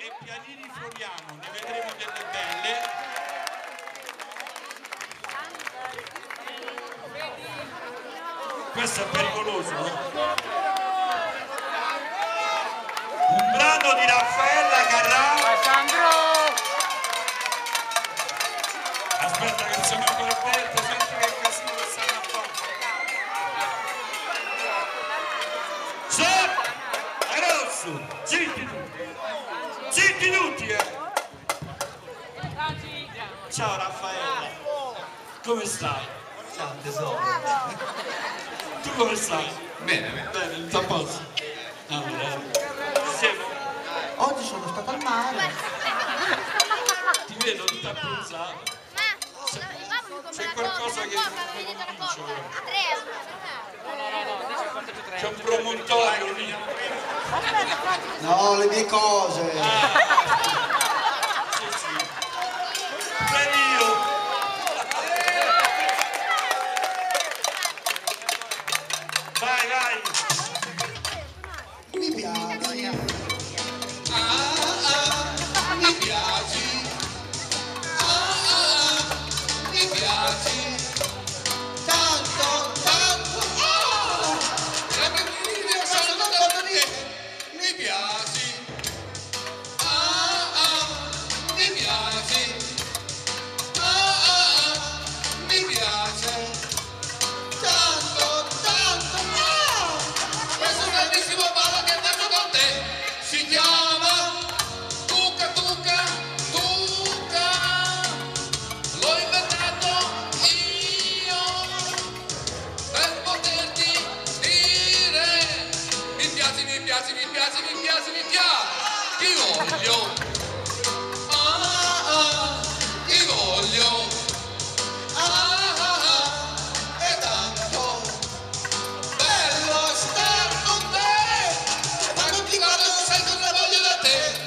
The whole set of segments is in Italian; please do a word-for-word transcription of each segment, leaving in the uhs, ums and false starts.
e pianini Floriano, ne vedremo delle belle. Questo è pericoloso, no? Un brano di Raffaella Carrà. Aspetta che siamo ancora aperti, senti che casino che stanno a fare. Stop! È rosso! Zitti tutti! Zitti tutti, eh! Ciao Raffaella! Come stai? Ciao tesoro! Tu come stai? Bene, bene. Bene, sta a posto? Ah, bene. Siamo? Oggi sono stato al mare. Ti vedo tutta abbruzzato. C'è qualcosa che non comincio. C'è un promontorio lì. No, le mie cose. Sì, sì. Prendi io. Vai, vai. Mi piaci. Ah, ah, mi piaci. Ah, ah, mi piaci. Tanto, tanto. Oh! La bellina sono contento di te. Mi piaci. Ah, ah, mi piaci. Ah, ah, mi piace. Tanto, tanto. Oh! Questo è un bellissimo ballo che faccio con te. Si chiama Tuca Tuca Tuca. L'ho inventato io per poterti dire mi piaci, mi piaci, mi piaci, mi piaci, mi piaci. Ti voglio. Ah, ah, ti voglio. Ah, ah, ah, è tanto bello star con te. Quando ti guardo non sai cosa voglio da te.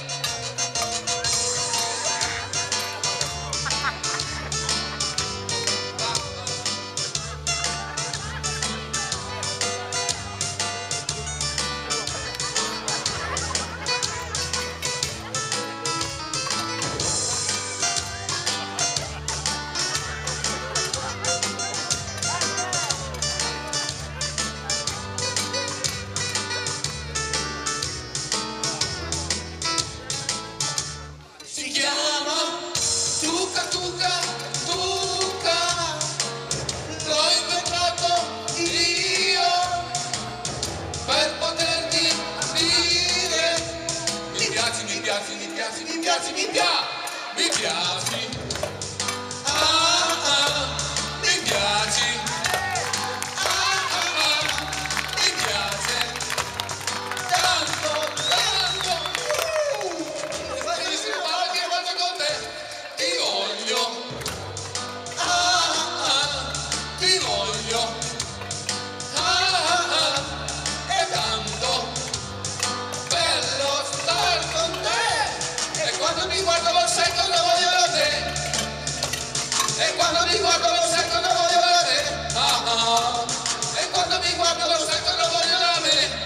Si chiama Tuca Tuca Tuca. L'ho inventato io per poterti dire mi piaci, mi piaci, mi piaci, mi piaci, mi piaci, mi piaci. Ah, ah, mi piaci. Ah, ah, ah, mi piace. Tanto, tanto. Uh, bellissimo ballo che faccio con te. Ti voglio. Ah, ah, ti voglio. Ah, ah, ah, è tanto bello star con te. E quando mi guardo lo sai cosa voglio da te. E quando mi guardo lo sai cosa voglio da te. Ah, ah. E quando mi guardo lo sai cosa voglio da me.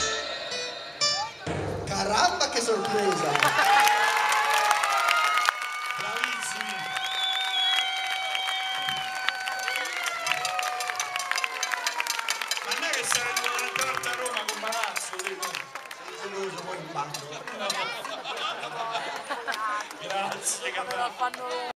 Caramba, che sorpresa. Bravissimi. Ma non è che stai andando a Roma con Palazzo, dico. Sei geloso, poi in banco. Grazie, capitano.